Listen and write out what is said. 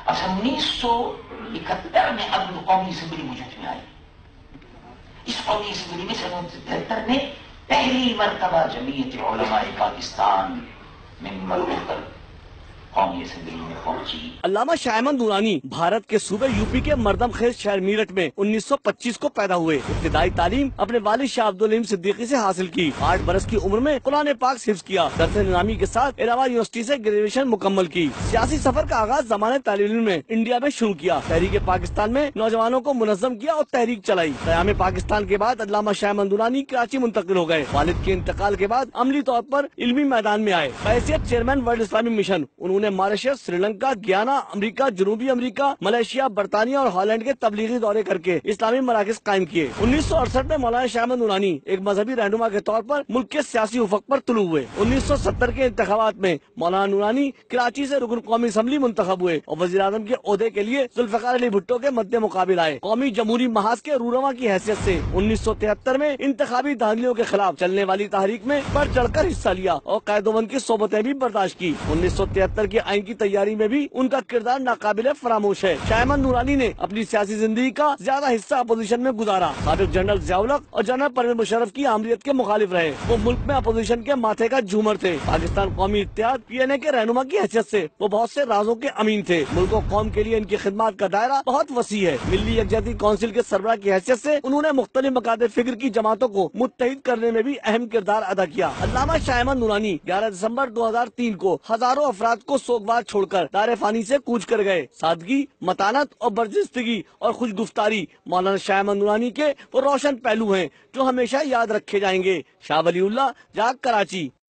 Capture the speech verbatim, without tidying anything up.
اچھا انیس سو اکہتر میں اب قومی اسمبلی وجود میں آئی. اس قومی اسمبلی میں سن انیس سو تہتر میں پہلی مرتبہ جمعیت علماء پاکستان ممبر ہو کر قومی اسمبلی میں پہنچی. علامہ شاہ احمد نورانی بھارت کے صوبے یو پی کے مردم خیز شہر میرٹھ میں انیس سو پچیس کو پیدا ہوئے. ابتدائی تعلیم اپنے والد شاہ عبدالعلیم صدیقی سے حاصل کی. آٹھ برس کی عمر میں قرآن پاک حفظ کیا. درس نظامی کے ساتھ الہ آباد یونیورسٹی سے گریجویشن مکمل کی. سیاسی سفر کا آغاز زمانۂ طالب علم میں انڈیا میں شروع کیا. تحریک پاکستان میں نوجوانوں کو منظم کیا اور تحریک چلائی. قیام پاکستان کے بعد علامہ شاہ احمد نورانی کراچی منتقل ہو گئے. والد کے انتقال کے بعد عملی طور پر علمی میدان میں آئے. بحیثیت چیئرمین ورلڈ اسلامک مشن انہوں نے ماریشس، سری لنکا، گیانا، امریکہ، جنوبی امریکہ، ملائیشیا، برطانیہ اور ہالینڈ کے تبلیغی دورے کر کے اسلامی مراکز قائم کیے. انیس سو اڑسٹھ میں مولانا شاہ احمد نورانی ایک مذہبی رہنما کے طور پر ملک کے سیاسی افق پر طلوع ہوئے. انیس سو ستر کے انتخابات میں مولانا نورانی کراچی سے رکن قومی اسمبلی منتخب ہوئے اور وزیر اعظم کے عہدے کے لیے ذوالفقار علی بھٹو کے مد مقابل آئے. قومی جمہوری محاذ کے رورواں کی حیثیت سے انیس سو تہتر میں انتخابی دھاندلیوں کے خلاف چلنے والی تحریک میں بڑھ چڑھ کر حصہ لیا اور قید و بند کی صحبتیں بھی برداشت کی. انیس سو تہتر کے آئین کی تیاری میں بھی ان کا کردار ناقابل فراموش ہے. شاہ احمد نورانی نے اپنی سیاسی زندگی کا زیادہ حصہ اپوزیشن میں گزارا. سابق جنرل ضیاء الحق اور جنرل پرویز مشرف کی آمریت کے مخالف رہے. وہ ملک میں اپوزیشن کے ماتھے کا جھومر تھے. پاکستان قومی اتحاد پی این اے کے رہنما کی حیثیت سے وہ بہت سے رازوں کے امین تھے. ملک و قوم کے لیے ان کی خدمات کا دائرہ بہت وسیع ہے. ملی یکجہتی کونسل کے سربراہ کی حیثیت سے انہوں نے مختلف مقاصد فکر کی جماعتوں کو متحد کرنے میں بھی اہم کردار ادا کیا. علامہ شاہ احمد نورانی گیارہ دسمبر دو ہزار تین کو ہزاروں افراد کو سوگوار چھوڑ کر دار فانی سے کوچ کر گئے. سادگی، متانت اور برجستگی اور خوش گفتاری مولانا شاہ احمد نورانی کے وہ روشن پہلو ہیں جو ہمیشہ یاد رکھے جائیں گے. شاہ ولی اللہ، جاگ، کراچی.